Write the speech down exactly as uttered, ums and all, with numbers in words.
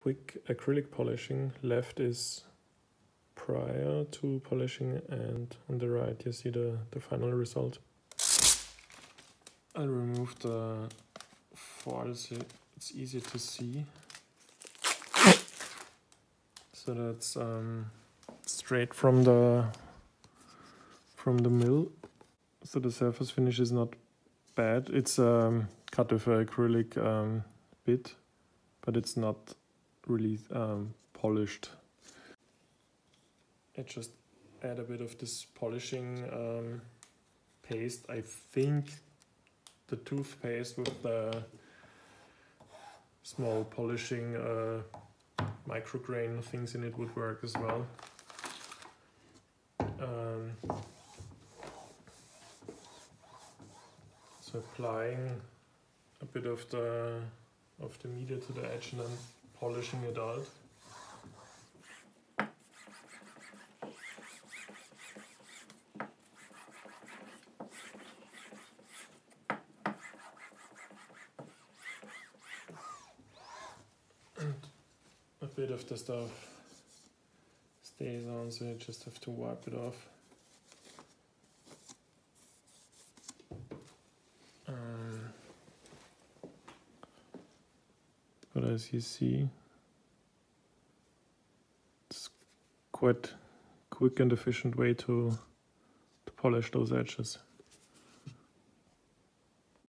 quick acrylic polishing. Left is prior to polishing, and on the right you see the, the final result. I'll remove the foil so it's easier to see. So that's um, straight from the from the mill. So the surface finish is not bad. It's um, cut with an acrylic um, bit, but it's not really um, polished. I just add a bit of this polishing um, paste. I think the toothpaste with the small polishing uh, micrograin things in it would work as well. Um, so applying a bit of the of the media to the edge and then polishing it out. And a bit of the stuff stays on, so you just have to wipe it off. Um, but as you see, it's quite quick and efficient way to, to polish those edges.